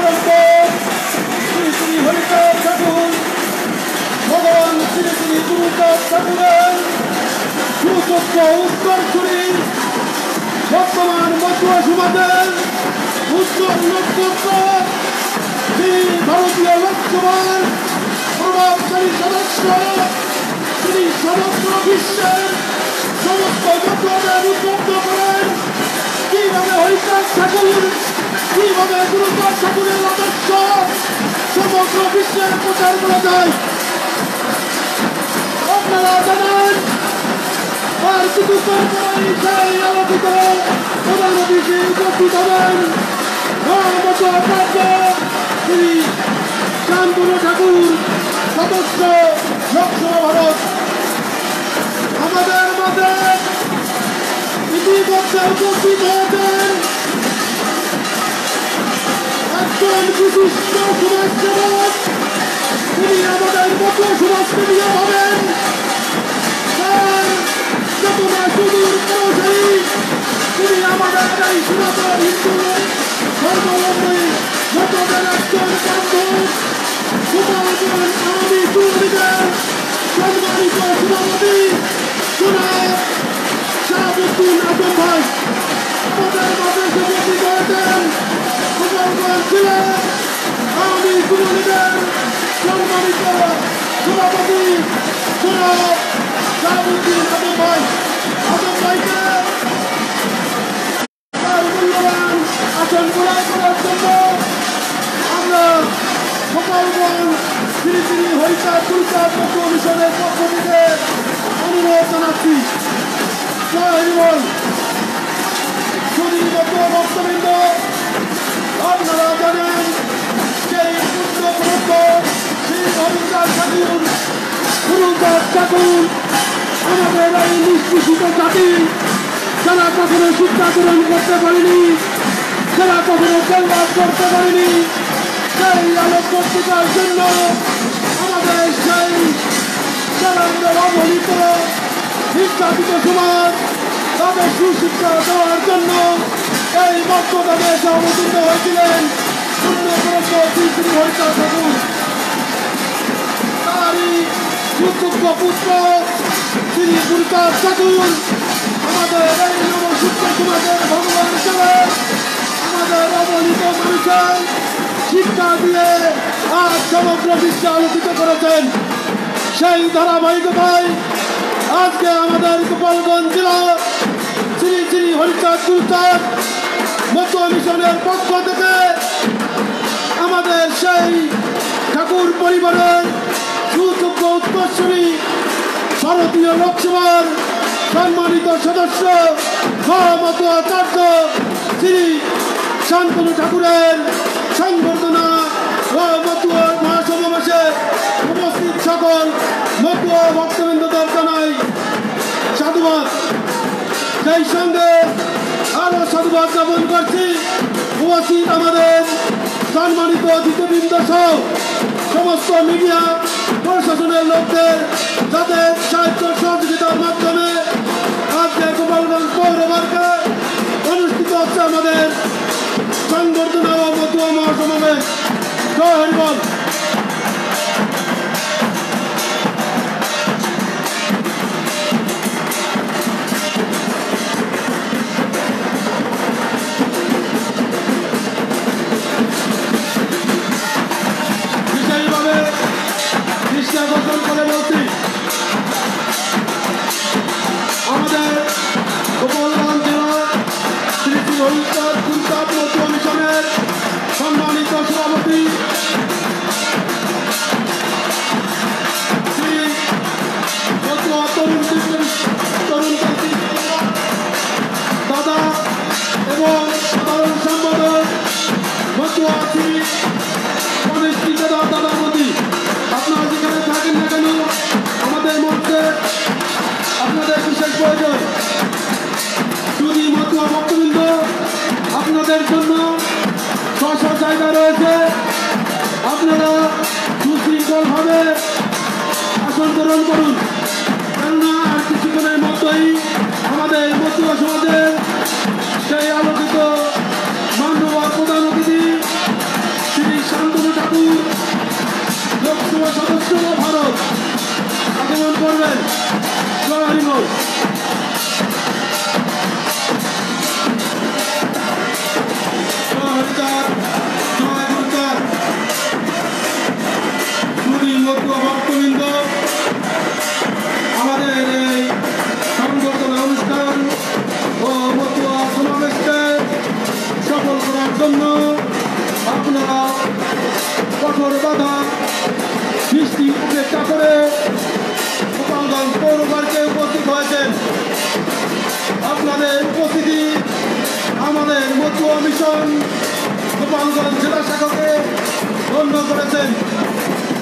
পর্যন্ত শ্রী শ্রী হরিচাঁদ ঠাকুর ভগবান শ্রী শ্রী গুরুচাঁদ ঠাকুরের সুযোগ্য উত্তরসূরি বর্তমান মতুয়া সমাজের উজ্জ্বল নক্ষত্র শ্রী ভারতীয় লোকসভার প্রভাবশালী সদস্য তিনি সমগ্র বিশ্বের সমস্ত মতুয়াদের উদ্বুদ্ধ করেন কিভাবে হরিচাঁদ ঠাকুর কিভাবে গুরুচাঁদ ঠাকুরের আদর্শ সমগ্র বিশ্বের প্রচার করা যায়। আপনারা জানেন আর কিছুক্ষণ পরেই সেই আলোচিত প্রধান অতিথি উপস্থিত হবেন শ্রী শান্তনু ঠাকুর সদস্য লোকসভা ভারত। আমাদের মাঝে ইতিমধ্যে উপস্থিত হয়েছেন একজন বিশিষ্ট সমাজসেবক, তিনি আমাদের মতুয়া সমাজকে নিয়ে হবেন তার চেতনা সুদূর প্রসারী, তিনি আমাদের এই সনাতন হিন্দু ধর্মাবলম্বী মতুয়াদের একজন বন্ধু সুপারজন আওয়ামী যুবলীগের সম্মানিত সভাপতি জনাব শাহাবুদ্দিন আজম ভাই। আমাদের মাঝে উপস্থিত হয়েছেন গোপালগঞ্জ জেলার আওয়ামী যুবলীগের সম্মানিত সভাপতি জনাব শাহাবুদ্দিন আজম ভাই। আজম ভাইকে তার মূল্যবান আসন প্রদান করার জন্য আমরা গোপালগঞ্জ শ্রী শ্রী হরিচাঁদ গুরুচাঁদ মতুয়া মিশনের পক্ষ থেকে অনুরোধ জানাচ্ছি। জয় হরিবল। শুধু মতুয়া ভক্তবৃন্দ, আপনারা জানেন সেই পুত্রপ্রত শ্রী হরিচাঁদ ঠাকুর গুরুচাঁদ ঠাকুর আমাদের এই নিষ্পেষিত জাতি যারা কখনো শিক্ষা গ্রহণ করতে পারেনি, যারা কখনো সংবাদ করতে পারেনি, সেই আলোক পত্রিকার জন্য আমাদের সেই যারা অবহেলিত শিক্ষাবিত সমাজ তাদের সুশিক্ষা দেওয়ার জন্য এই বক্তব্যে অবতীর্ণ হয়েছিলেন পুণ্যপ্রত শ্রী শ্রী হরিচাঁদ ঠাকুর। তারই সুযোগ্য পুত্র শ্রী গুরুচাঁদ ঠাকুর আমাদের এই নবশিক্ষা সমাজের ভগবান হিসেবে আমাদের অবহেলিত মানুষের শিক্ষা দিয়ে আজ সমগ্র বিশ্বে আলোকিত করেছেন। সেই ধারাবাহিকতায় আজকে আমাদের গোপালগঞ্জ জেলা শ্রী শ্রী হরিচাঁদ গুরুচাঁদ মতুয়া মিশনের পক্ষ থেকে আমাদের সেই ঠাকুর পরিবারের সুযোগ্য উত্তরসূরি ভারতীয় লোকসভার সম্মানিত সদস্য মতুয়াচার্য শ্রী শান্তনু ঠাকুরের সংবর্ধনা ও মতুয়া মহাসমাবেশে উপস্থিত সকল মতুয়া ভক্তবৃন্দদের জানাই সাধুবাদ। সেই সঙ্গে আরো সাধুবাদ জ্ঞাপন করছি উপস্থিত আমাদের সম্মানিত অতিথিবৃন্দ সহ সমস্ত মিডিয়া প্রশাসনের লোকদের যাদের সাহায্য সহযোগিতার মাধ্যমে আজকে গোপালগঞ্জ পৌরবারকে অনুষ্ঠিত হচ্ছে আমাদের সংবর্ধনা ও মতুয়া মহাসমাবেশ। জয় হরিবল। বিশেষভাবে দৃষ্টি আকর্ষণ করে বলছি আমাদের গোপালগঞ্জ জেলার শ্রী শ্রী হরিচাঁদ গুরুচাঁদ মতুয়া মিশনের সম্মানিত সভাপতি শ্রী মতুয়া তরুণ দাদা এবং সাধারণ সম্পাদক মতুয়া শ্রী দাদার প্রতি আপনারা যেখানে থাকেন না কেন আমাদের মধ্যে আপনাদের বিশেষ প্রয়োজন। যদি মতুয়া ভক্তবৃন্দ আপনাদের জন্য স্ব জায়গা রয়েছে, আপনারা সুশৃঙ্খলভাবে আসন গ্রহণ করুন, কেননা আর কিছুক্ষণের মতোই আমাদের মতুয়া সমাজের সেই আলোকিত মান্যবর প্রধান অতিথি শ্রী করবেন। জয় হরিবল। জয় হরিচাঁদ, জয় গুরুচাঁদ। শুনি মতুয়া ভক্তবৃন্দ, আমাদের এই সংবর্ধনা অনুষ্ঠান ও মতুয়া সমাবেশকে সফল করার জন্য আপনারা কঠোর বাধা সৃষ্টি উপেক্ষা করে গোপালগঞ্জ পৌর পার্কে উপস্থিত হয়েছেন। আপনাদের উপস্থিতি আমাদের মতুয়া মিশন গোপালগঞ্জ জেলা শাখাকে ধন্য করেছেন।